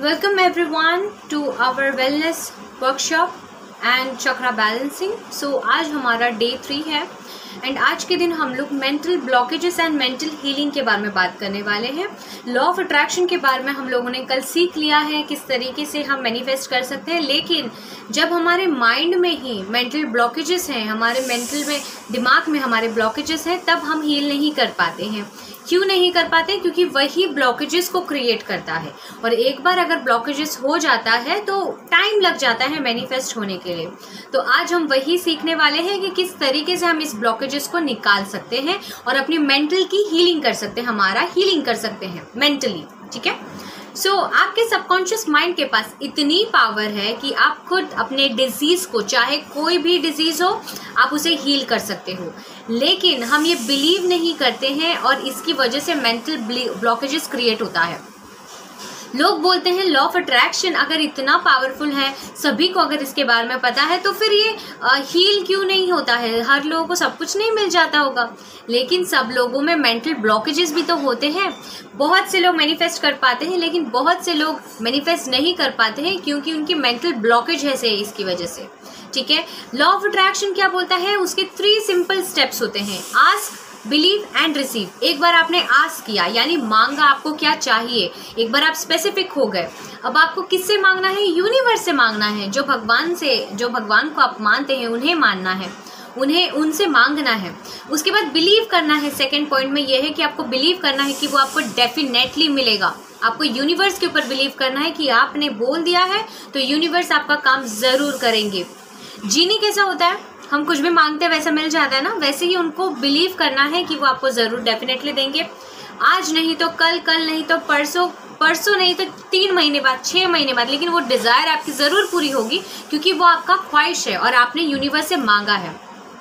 Welcome everyone to our wellness workshop and chakra balancing. So आज हमारा day 3 है and आज के दिन हम लोग mental blockages and mental healing के बारे में बात करने वाले हैं। लॉ ऑफ अट्रैक्शन के बारे में हम लोगों ने कल सीख लिया है किस तरीके से हम मैनिफेस्ट कर सकते हैं, लेकिन जब हमारे माइंड में ही मेंटल ब्लॉकेजेस हैं, हमारे मेंटल में दिमाग में हमारे ब्लॉकेजेस हैं, तब हम हील नहीं कर पाते हैं। क्यों नहीं कर पाते? क्योंकि वही ब्लॉकेजेस को क्रिएट करता है और एक बार अगर ब्लॉकेजेस हो जाता है तो टाइम लग जाता है मैनिफेस्ट होने के लिए। तो आज हम वही सीखने वाले हैं कि किस तरीके से हम इस ब्लॉकेजेस को निकाल सकते हैं और अपनी मेंटल की हीलिंग कर सकते हैं, हमारा हीलिंग कर सकते हैं मेंटली। ठीक है। सो आपके सबकॉन्शियस माइंड के पास इतनी पावर है कि आप खुद अपने डिजीज को, चाहे कोई भी डिजीज हो, आप उसे हील कर सकते हो, लेकिन हम ये बिलीव नहीं करते हैं और इसकी वजह से मेंटल ब्लॉकेजेस क्रिएट होता है। लोग बोलते हैं लॉ ऑफ अट्रैक्शन अगर इतना पावरफुल है, सभी को अगर इसके बारे में पता है, तो फिर ये हील क्यों नहीं होता है? हर लोगों को सब कुछ नहीं मिल जाता होगा। लेकिन सब लोगों में मेंटल ब्लॉकेजेस भी तो होते हैं। बहुत से लोग मैनिफेस्ट कर पाते हैं, लेकिन बहुत से लोग मैनिफेस्ट नहीं कर पाते हैं क्योंकि उनकी मेंटल ब्लॉकेज है इसकी वजह से। ठीक है। लॉ ऑफ अट्रैक्शन क्या बोलता है? उसके 3 सिंपल स्टेप्स होते हैं। Ask, believe and receive. एक बार आपने आस्क किया यानी मांगा आपको क्या चाहिए, एक बार आप स्पेसिफिक हो गए। अब आपको किससे मांगना है? यूनिवर्स से मांगना है। जो भगवान को आप मानते हैं उन्हें मानना है, उनसे मांगना है। उसके बाद बिलीव करना है। सेकंड पॉइंट में यह है कि आपको बिलीव करना है कि वो आपको डेफिनेटली मिलेगा। आपको यूनिवर्स के ऊपर बिलीव करना है कि आपने बोल दिया है तो यूनिवर्स आपका काम जरूर करेंगे। जीनी कैसा होता है? हम कुछ भी मांगते हैं वैसा मिल जाता है ना, वैसे ही उनको बिलीव करना है कि वो आपको जरूर डेफिनेटली देंगे। आज नहीं तो कल, कल नहीं तो परसों, परसों नहीं तो 3 महीने बाद, 6 महीने बाद, लेकिन वो डिजायर आपकी जरूर पूरी होगी क्योंकि वो आपका ख्वाहिश है और आपने यूनिवर्स से मांगा है।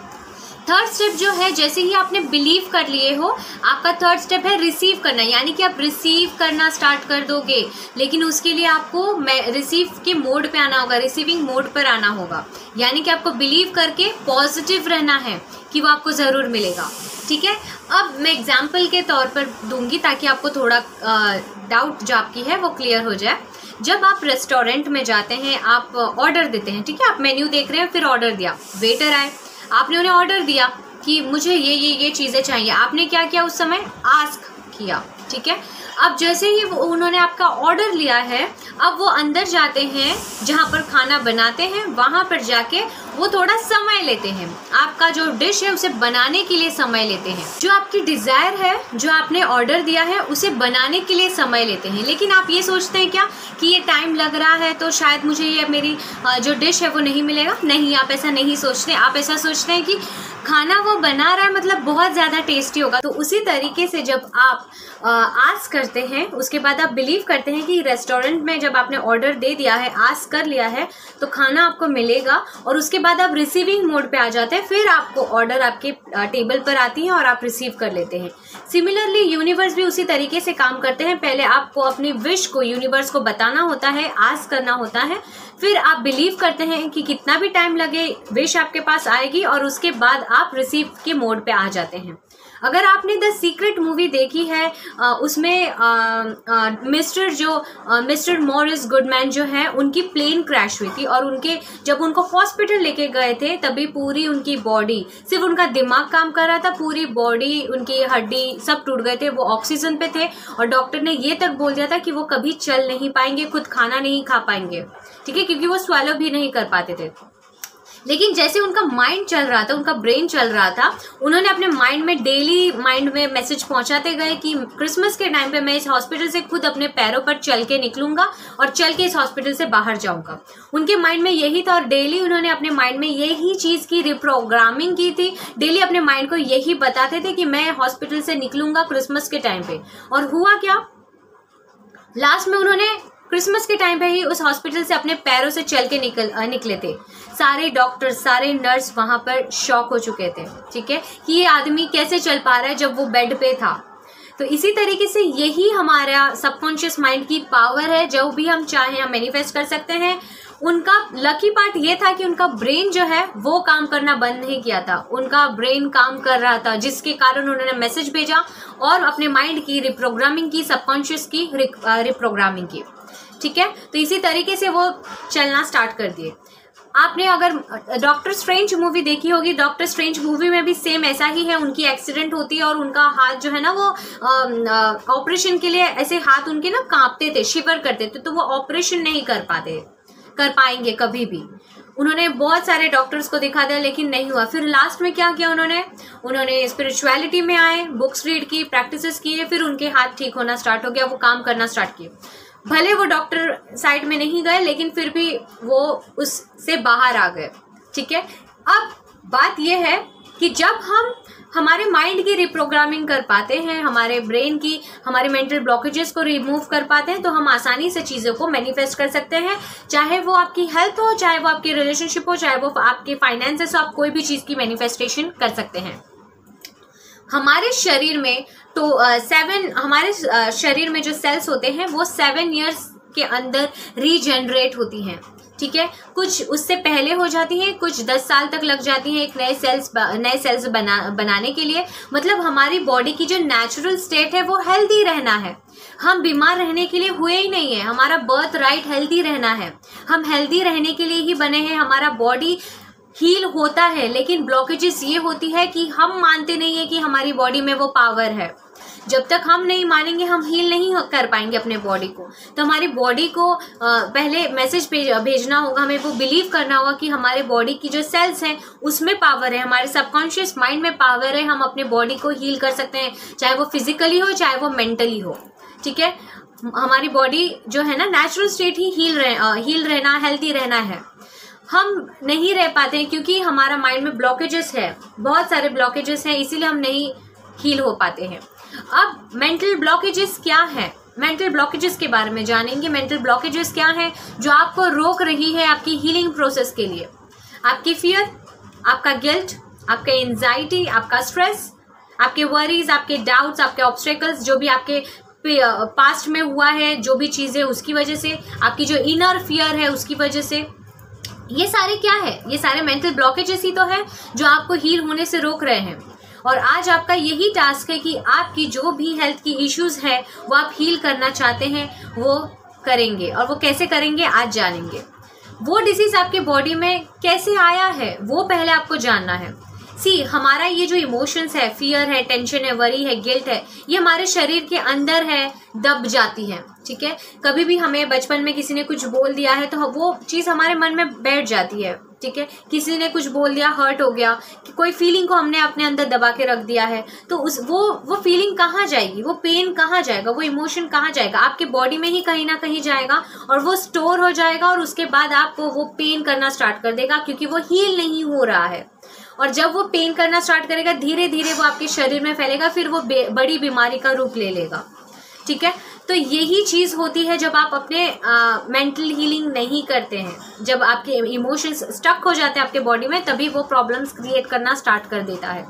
थर्ड स्टेप जो है, जैसे ही आपने बिलीव कर लिए हो, आपका थर्ड स्टेप है रिसीव करना, यानी कि आप रिसीव करना स्टार्ट कर दोगे, लेकिन उसके लिए आपको रिसीव के मोड पे आना होगा, रिसीविंग मोड पर आना होगा। यानी कि आपको बिलीव करके पॉजिटिव रहना है कि वो आपको ज़रूर मिलेगा। ठीक है। अब मैं एग्जाम्पल के तौर पर दूंगी ताकि आपको थोड़ा डाउट जो आपकी है वो क्लियर हो जाए। जब आप रेस्टोरेंट में जाते हैं, आप ऑर्डर देते हैं, ठीक है, आप मेन्यू देख रहे हैं, फिर ऑर्डर दिया, वेटर आए, आपने उन्हें ऑर्डर दिया कि मुझे ये चीज़ें चाहिए। आपने क्या किया उस समय? आस्क किया। ठीक है। अब जैसे ही उन्होंने आपका ऑर्डर लिया है, अब वो अंदर जाते हैं जहाँ पर खाना बनाते हैं, वहाँ पर जाके वो थोड़ा समय लेते हैं, आपका जो डिश है उसे बनाने के लिए समय लेते हैं। जो आपकी डिज़ायर है, जो आपने ऑर्डर दिया है, उसे बनाने के लिए समय लेते हैं। लेकिन आप ये सोचते हैं क्या कि ये टाइम लग रहा है तो शायद मुझे ये मेरी जो डिश है वो नहीं मिलेगा? नहीं, आप ऐसा नहीं सोचते। आप ऐसा सोचते हैं कि खाना वो बना रहा है मतलब बहुत ज़्यादा टेस्टी होगा। तो उसी तरीके से जब आप आस्क करते हैं, उसके बाद आप बिलीव करते हैं कि रेस्टोरेंट में जब आपने ऑर्डर दे दिया है, आस्क कर लिया है, तो खाना आपको मिलेगा, और उसके बाद आप रिसीविंग मोड पे आ जाते हैं। फिर आपको ऑर्डर आपके टेबल पर आती है और आप रिसीव कर लेते हैं। सिमिलरली यूनिवर्स भी उसी तरीके से काम करते हैं। पहले आपको अपनी विश को यूनिवर्स को बताना होता है, आस्क करना होता है, फिर आप बिलीव करते हैं कि कितना भी टाइम लगे विश आपके पास आएगी, और उसके बाद आप रिसीव के मोड पे आ जाते हैं। अगर आपने द सीक्रेट मूवी देखी है, उसमें मिस्टर मॉरिस गुडमैन जो है, उनकी प्लेन क्रैश हुई थी और जब उनको हॉस्पिटल लेके गए थे तभी पूरी उनकी बॉडी, सिर्फ उनका दिमाग काम कर रहा था, पूरी बॉडी, उनकी हड्डी सब टूट गए थे। वो ऑक्सीजन पे थे और डॉक्टर ने ये तक बोल दिया था कि वो कभी चल नहीं पाएंगे, खुद खाना नहीं खा पाएंगे। ठीक है, क्योंकि वो स्वैलो भी नहीं कर पाते थे। लेकिन जैसे उनका माइंड चल रहा था, उनका ब्रेन चल रहा था, उन्होंने अपने डेली माइंड में मैसेज पहुंचाते गए कि क्रिसमस के टाइम पे मैं इस हॉस्पिटल से खुद अपने पैरों पर चल के निकलूंगा और चल के इस हॉस्पिटल से बाहर जाऊंगा। उनके माइंड में यही था और डेली उन्होंने अपने माइंड में यही चीज़ की रिप्रोग्रामिंग की थी। डेली अपने माइंड को यही बताते थे कि मैं हॉस्पिटल से निकलूंगा क्रिसमस के टाइम पे। और हुआ क्या? लास्ट में उन्होंने क्रिसमस के टाइम पे ही उस हॉस्पिटल से अपने पैरों से चल के निकले थे। सारे डॉक्टर, सारे नर्स वहां पर शॉक हो चुके थे। ठीक है, कि ये आदमी कैसे चल पा रहा है जब वो बेड पे था। तो इसी तरीके से यही हमारा सबकॉन्शियस माइंड की पावर है। जो भी हम चाहें हम मैनिफेस्ट कर सकते हैं। उनका लकी पार्ट ये था कि उनका ब्रेन जो है वो काम करना बंद नहीं किया था, उनका ब्रेन काम कर रहा था, जिसके कारण उन्होंने मैसेज भेजा और अपने माइंड की रिप्रोग्रामिंग की, सबकॉन्शियस की रिप्रोग्रामिंग की। ठीक है। तो इसी तरीके से वो चलना स्टार्ट कर दिए। आपने अगर डॉक्टर स्ट्रेंज मूवी देखी होगी, डॉक्टर स्ट्रेंज मूवी में भी सेम ऐसा ही है, उनकी एक्सीडेंट होती है और उनका हाथ जो है ना वो ऑपरेशन के लिए ऐसे हाथ उनके ना कांपते थे, शिवर करते थे, तो वो ऑपरेशन नहीं कर पाएंगे कभी भी। उन्होंने बहुत सारे डॉक्टर्स को दिखा दिया लेकिन नहीं हुआ। फिर लास्ट में क्या किया उन्होंने स्पिरिचुअलिटी में आए, बुक्स रीड की, प्रैक्टिसेस किए, फिर उनके हाथ ठीक होना स्टार्ट हो गया, वो काम करना स्टार्ट किए। भले वो डॉक्टर साइड में नहीं गए लेकिन फिर भी वो उससे बाहर आ गए, ठीक है। अब बात यह है कि जब हम हमारे माइंड की रिप्रोग्रामिंग कर पाते हैं, हमारे ब्रेन की, हमारे मेंटल ब्लॉकेजेस को रिमूव कर पाते हैं, तो हम आसानी से चीज़ों को मैनिफेस्ट कर सकते हैं। चाहे वो आपकी हेल्थ हो, चाहे वो आपकी रिलेशनशिप हो, चाहे वो आपके फाइनेंसेस हो, आप कोई भी चीज़ की मैनिफेस्टेशन कर सकते हैं। हमारे शरीर में तो हमारे शरीर में जो सेल्स होते हैं वो 7 ईयर्स के अंदर रीजनरेट होती हैं, ठीक है। कुछ उससे पहले हो जाती हैं, कुछ 10 साल तक लग जाती हैं एक नए सेल्स बनाने के लिए। मतलब हमारी बॉडी की जो नेचुरल स्टेट है वो हेल्दी रहना है। हम बीमार रहने के लिए हुए ही नहीं है, हमारा बर्थ राइट हेल्दी रहना है। हम हेल्दी रहने के लिए ही बने हैं। हमारा बॉडी हील होता है, लेकिन ब्लॉकेजेस ये होती है कि हम मानते नहीं है कि हमारी बॉडी में वो पावर है। जब तक हम नहीं मानेंगे हम हील नहीं कर पाएंगे अपने बॉडी को। तो हमारी बॉडी को पहले मैसेज भेजना होगा, हमें वो बिलीव करना होगा कि हमारे बॉडी की जो सेल्स हैं उसमें पावर है, हमारे सबकॉन्शियस माइंड में पावर है। हम अपने बॉडी को हील कर सकते हैं, चाहे वो फिजिकली हो चाहे वो मेंटली हो, ठीक है। हमारी बॉडी जो है ना नेचुरल स्टेट ही हील रहना, हेल्दी रहना है। हम नहीं रह पाते हैं क्योंकि हमारा माइंड में ब्लॉकेजेस है, बहुत सारे ब्लॉकेजेस हैं, इसीलिए हम नहीं हील हो पाते हैं। अब मेंटल ब्लॉकेजेस क्या है, मेंटल ब्लॉकेजेस के बारे में जानेंगे। मेंटल ब्लॉकेजेस क्या है जो आपको रोक रही है आपकी हीलिंग प्रोसेस के लिए? आपकी फियर, आपका गिल्ट, आपका एंजाइटी, आपका स्ट्रेस, आपके वरीज, आपके डाउट्स, आपके ऑब्स्टेकल्स, जो भी आपके पास्ट में हुआ है, जो भी चीज़ें उसकी वजह से, आपकी जो इनर फियर है उसकी वजह से, ये सारे क्या है? ये सारे मेंटल ब्लॉकेजेस ही तो है जो आपको हील होने से रोक रहे हैं। और आज आपका यही टास्क है कि आपकी जो भी हेल्थ की इश्यूज है वो आप हील करना चाहते हैं वो करेंगे। और वो कैसे करेंगे आज जानेंगे। वो डिसीज आपके बॉडी में कैसे आया है वो पहले आपको जानना है। हमारा ये जो इमोशंस है, फियर है, टेंशन है, वरी है, गिल्ट है, ये हमारे शरीर के अंदर है, दब जाती है, ठीक है। कभी भी हमें बचपन में किसी ने कुछ बोल दिया है तो वो चीज़ हमारे मन में बैठ जाती है, ठीक है। किसी ने कुछ बोल दिया, हर्ट हो गया, कि कोई फीलिंग को हमने अपने अंदर दबा के रख दिया है, तो वो फीलिंग कहाँ जाएगी, वो पेन कहाँ जाएगा, वो इमोशन कहाँ जाएगा? आपके बॉडी में ही कहीं ना कहीं जाएगा और वो स्टोर हो जाएगा और उसके बाद आपको वो पेन करना स्टार्ट कर देगा क्योंकि वो हील नहीं हो रहा है। और जब वो पेन करना स्टार्ट करेगा धीरे धीरे वो आपके शरीर में फैलेगा, फिर वो बड़ी बीमारी का रूप ले लेगा, ठीक है। तो यही चीज़ होती है जब आप अपने मेंटल हीलिंग नहीं करते हैं, जब आपके इमोशंस स्टक हो जाते हैं आपके बॉडी में, तभी वो प्रॉब्लम्स क्रिएट करना स्टार्ट कर देता है,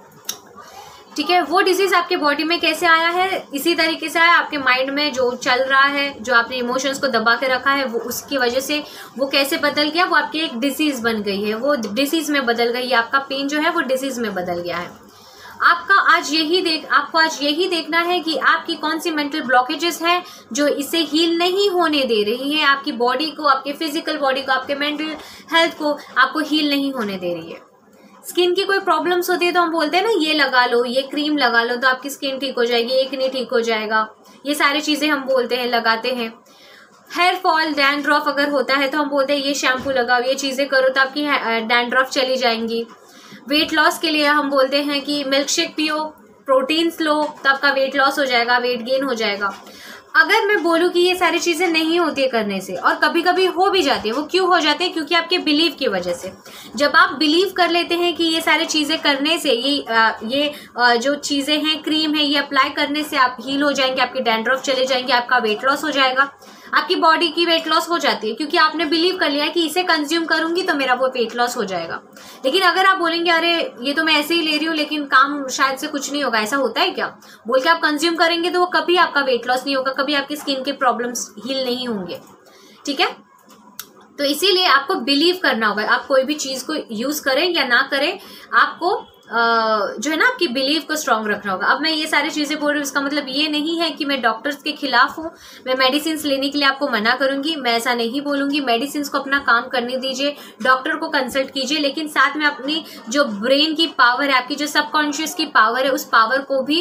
ठीक है। वो डिजीज आपके बॉडी में कैसे आया है? इसी तरीके से आया, आपके माइंड में जो चल रहा है, जो आपने इमोशंस को दबा के रखा है, वो उसकी वजह से वो कैसे बदल गया, वो आपकी एक डिसीज बन गई है, वो डिसीज में बदल गई है। आपका पेन जो है वो डिसीज में बदल गया है। आपको आज यही देखना है कि आपकी कौन सी मेंटल ब्लॉकेजेस हैं जो इसे हील नहीं होने दे रही है, आपकी बॉडी को, आपके फिजिकल बॉडी को, आपके मेंटल हेल्थ को आपको हील नहीं होने दे रही है। स्किन की कोई प्रॉब्लम्स होती है तो हम बोलते हैं ना, ये लगा लो, ये क्रीम लगा लो तो आपकी स्किन ठीक हो जाएगी, एक नहीं ठीक हो जाएगा, ये सारी चीज़ें हम बोलते हैं, लगाते हैं। हेयर फॉल, डैंड्रफ अगर होता है तो हम बोलते हैं ये शैम्पू लगाओ, ये चीज़ें करो तो आपकी डैंड्रफ चली जाएंगी। वेट लॉस के लिए हम बोलते हैं कि मिल्क शेक पियो, प्रोटीन्स लो तो आपका वेट लॉस हो जाएगा, वेट गेन हो जाएगा। अगर मैं बोलूँ कि ये सारी चीज़ें नहीं होती है करने से, और कभी कभी हो भी जाती है, वो क्यों हो जाती है? क्योंकि आपके बिलीव की वजह से। जब आप बिलीव कर लेते हैं कि ये सारी चीज़ें करने से, ये जो चीज़ें हैं, क्रीम है, ये अप्लाई करने से आप हील हो जाएंगे, आपकी डैंड्रफ चले जाएंगे, आपका वेट लॉस हो जाएगा, आपकी बॉडी की वेट लॉस हो जाती है क्योंकि आपने बिलीव कर लिया है कि इसे कंज्यूम करूंगी तो मेरा वो वेट लॉस हो जाएगा। लेकिन अगर आप बोलेंगे अरे ये तो मैं ऐसे ही ले रही हूँ लेकिन काम शायद से कुछ नहीं होगा, ऐसा होता है क्या? बोल के आप कंज्यूम करेंगे तो वो कभी आपका वेट लॉस नहीं होगा, कभी आपकी स्किन के प्रॉब्लम्स हील नहीं होंगे, ठीक है। तो इसीलिए आपको बिलीव करना होगा। आप कोई भी चीज़ को यूज़ करें या ना करें, आपको जो है ना आपकी बिलीव को स्ट्रांग रखना होगा। अब मैं ये सारी चीज़ें बोल रही हूँ, इसका मतलब ये नहीं है कि मैं डॉक्टर्स के खिलाफ हूँ, मैं मेडिसिन लेने के लिए आपको मना करूंगी, मैं ऐसा नहीं बोलूंगी। मेडिसिन को अपना काम करने दीजिए, डॉक्टर को कंसल्ट कीजिए, लेकिन साथ में अपनी जो ब्रेन की पावर है, आपकी जो सबकॉन्शियस की पावर है, उस पावर को भी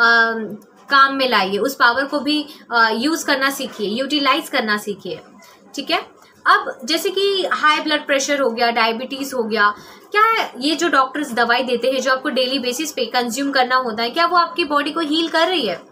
काम में लाइए, उस पावर को भी यूज़ करना सीखिए, यूटिलाइज करना सीखिए। ठीक है। अब जैसे कि हाई ब्लड प्रेशर हो गया, डायबिटीज़ हो गया, क्या है ये जो डॉक्टर्स दवाई देते हैं, जो आपको डेली बेसिस पे कंज्यूम करना होता है, क्या वो आपकी बॉडी को हील कर रही है?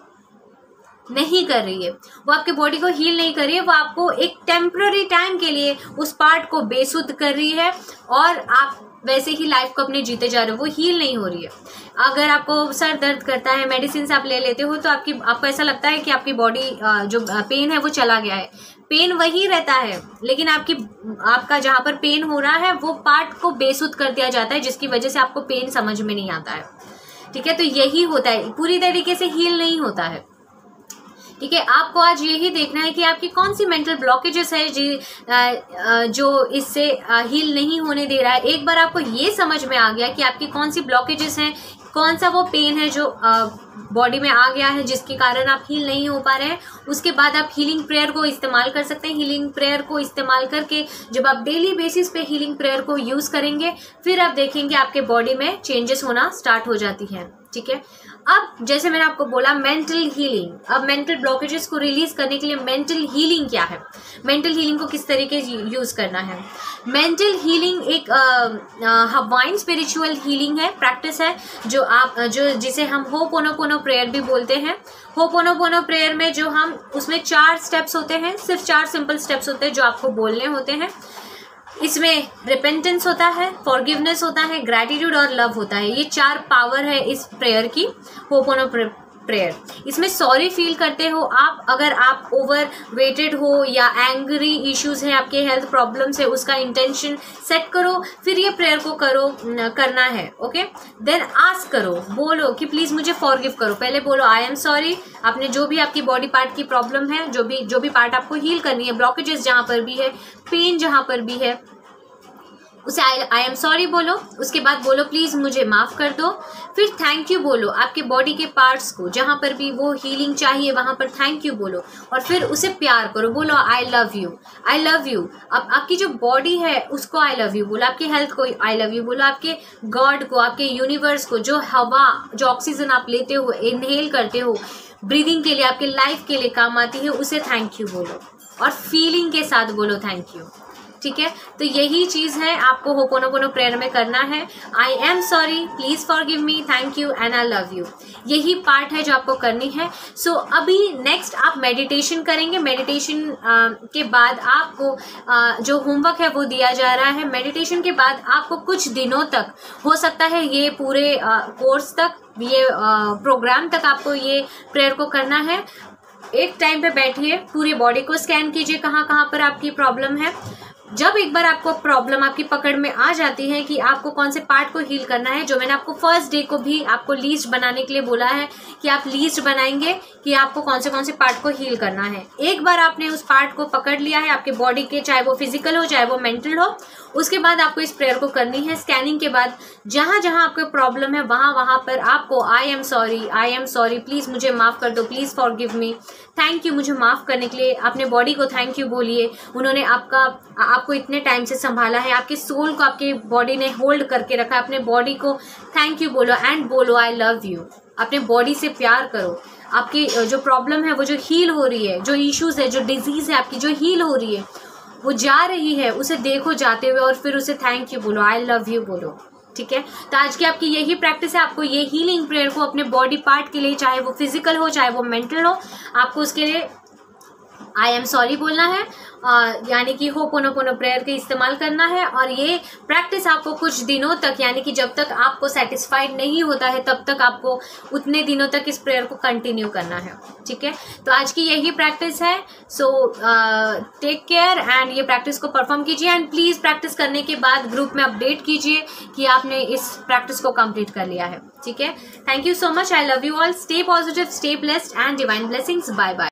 नहीं कर रही है। वो आपके बॉडी को हील नहीं कर रही है, वो आपको एक टेम्पररी टाइम के लिए उस पार्ट को बेसुध कर रही है और आप वैसे ही लाइफ को अपने जीते जा रहे हो, वो हील नहीं हो रही है। अगर आपको सर दर्द करता है, मेडिसिन आप ले लेते हो, तो आपको ऐसा लगता है कि आपकी बॉडी जो पेन है वो चला गया है। पेन वही रहता है, लेकिन आपका जहाँ पर पेन हो रहा है वो पार्ट को बेसुध कर दिया जाता है, जिसकी वजह से आपको पेन समझ में नहीं आता है। ठीक है। तो यही होता है, पूरी तरीके से हील नहीं होता है। ठीक है। आपको आज यही देखना है कि आपकी कौन सी मेंटल ब्लॉकेजेस है जो इससे हील नहीं होने दे रहा है। एक बार आपको ये समझ में आ गया कि आपकी कौन सी ब्लॉकेजेस हैं, कौन सा वो पेन है जो बॉडी में आ गया है जिसके कारण आप हील नहीं हो पा रहे हैं, उसके बाद आप हीलिंग प्रेयर को इस्तेमाल कर सकते हैं। हीलिंग प्रेयर को इस्तेमाल करके जब आप डेली बेसिस पे हीलिंग प्रेयर को यूज़ करेंगे, फिर आप देखेंगे आपके बॉडी में चेंजेस होना स्टार्ट हो जाती हैं। ठीक है। अब जैसे मैंने आपको बोला मेंटल हीलिंग, अब मेंटल ब्लॉकेजेस को रिलीज करने के लिए मेंटल हीलिंग क्या है, मेंटल हीलिंग को किस तरीके से यूज़ करना है। मेंटल हीलिंग एक हवाइन स्पिरिचुअल हीलिंग है, प्रैक्टिस है, जो जिसे हम होपोनोपोनो प्रेयर भी बोलते हैं। होपोनोपोनो प्रेयर में जो हम उसमें 4 स्टेप्स होते हैं, सिर्फ 4 सिंपल स्टेप्स होते हैं जो आपको बोलने होते हैं। इसमें रिपेंटेंस होता है, फॉरगिवनेस होता है, ग्रैटिट्यूड और लव होता है। ये 4 पावर है इस प्रेयर की, होपोनो प्रेयर। इसमें सॉरी फील करते हो आप, अगर आप ओवर वेटेड हो या एंग्री इश्यूज है, आपके हेल्थ प्रॉब्लम्स है, उसका इंटेंशन सेट करो, फिर ये प्रेयर को करना है। ओके। देन आस्क करो, बोलो कि प्लीज मुझे फॉरगिव करो। पहले बोलो आई एम सॉरी। आपने जो भी आपकी बॉडी पार्ट की प्रॉब्लम है, जो भी पार्ट आपको हील करनी है, ब्लॉकेजेस जहाँ पर भी है, पेन जहाँ पर भी है, उसे आई एम सॉरी बोलो। उसके बाद बोलो प्लीज़ मुझे माफ़ कर दो। फिर थैंक यू बोलो आपके बॉडी के पार्ट्स को, जहाँ पर भी वो हीलिंग चाहिए वहाँ पर थैंक यू बोलो। और फिर उसे प्यार करो, बोलो I love you, I love you. अब आपकी जो बॉडी है उसको आई लव यू बोलो, आपकी हेल्थ को आई लव यू बोलो, आपके गॉड को, आपके यूनिवर्स को, जो हवा, जो ऑक्सीजन आप लेते हो, इनहेल करते हो, ब्रीदिंग के लिए, आपके लाइफ के लिए काम आती है, उसे थैंक यू बोलो और फीलिंग के साथ बोलो थैंक यू। ठीक है। तो यही चीज़ है आपको होपोनोपोनो प्रेयर में करना है। I am sorry, please forgive me, thank you and I love you. यही पार्ट है जो आपको करनी है। सो अभी नेक्स्ट आप मेडिटेशन करेंगे। मेडिटेशन के बाद आपको जो होमवर्क है वो दिया जा रहा है। मेडिटेशन के बाद आपको कुछ दिनों तक, हो सकता है ये पूरे कोर्स तक, ये प्रोग्राम तक आपको ये प्रेयर को करना है। एक टाइम पे बैठिए, पूरी बॉडी को स्कैन कीजिए कहाँ कहाँ पर आपकी प्रॉब्लम है। जब एक बार आपको प्रॉब्लम आपकी पकड़ में आ जाती है कि आपको कौन से पार्ट को हील करना है, जो मैंने आपको फर्स्ट डे को भी आपको लिस्ट बनाने के लिए बोला है कि आप लिस्ट बनाएंगे कि आपको कौन से पार्ट को हील करना है। एक बार आपने उस पार्ट को पकड़ लिया है आपके बॉडी के, चाहे वो फिजिकल हो चाहे वो मेंटल हो, उसके बाद आपको इस प्रेयर को करनी है। स्कैनिंग के बाद जहाँ जहाँ आपको प्रॉब्लम है वहाँ पर आपको आई एम सॉरी, प्लीज़ मुझे माफ़ कर दो, please forgive me, thank you, मुझे माफ़ करने के लिए। अपने बॉडी को थैंक यू बोलिए, उन्होंने आपको इतने टाइम से संभाला है, आपके सोल को आपके बॉडी ने होल्ड करके रखा है। अपने बॉडी को थैंक यू बोलो एंड बोलो आई लव यू। अपने बॉडी से प्यार करो। आपकी जो प्रॉब्लम है वो जो हील हो रही है, जो इश्यूज है, जो डिजीज़ है आपकी जो हील हो रही है, वो जा रही है, उसे देखो जाते हुए और फिर उसे थैंक यू बोलो, आई लव यू बोलो। ठीक है। तो आज की आपकी यही प्रैक्टिस है। आपको ये हीलिंग प्रेयर को अपने बॉडी पार्ट के लिए, चाहे वो फिजिकल हो चाहे वो मेंटल हो, आपको उसके लिए आई एम सॉरी बोलना है, यानी कि होपोनोपोनो प्रेयर का इस्तेमाल करना है। और ये प्रैक्टिस आपको कुछ दिनों तक, यानी कि जब तक आपको सेटिस्फाइड नहीं होता है तब तक आपको उतने दिनों तक इस प्रेयर को कंटिन्यू करना है। ठीक है। तो आज की यही प्रैक्टिस है। सो टेक केयर एंड ये प्रैक्टिस को परफॉर्म कीजिए एंड प्लीज़ प्रैक्टिस करने के बाद ग्रुप में अपडेट कीजिए कि आपने इस प्रैक्टिस को कंप्लीट कर लिया है। ठीक है। Thank you so much. I love you all. Stay positive, stay blessed and divine blessings. Bye bye.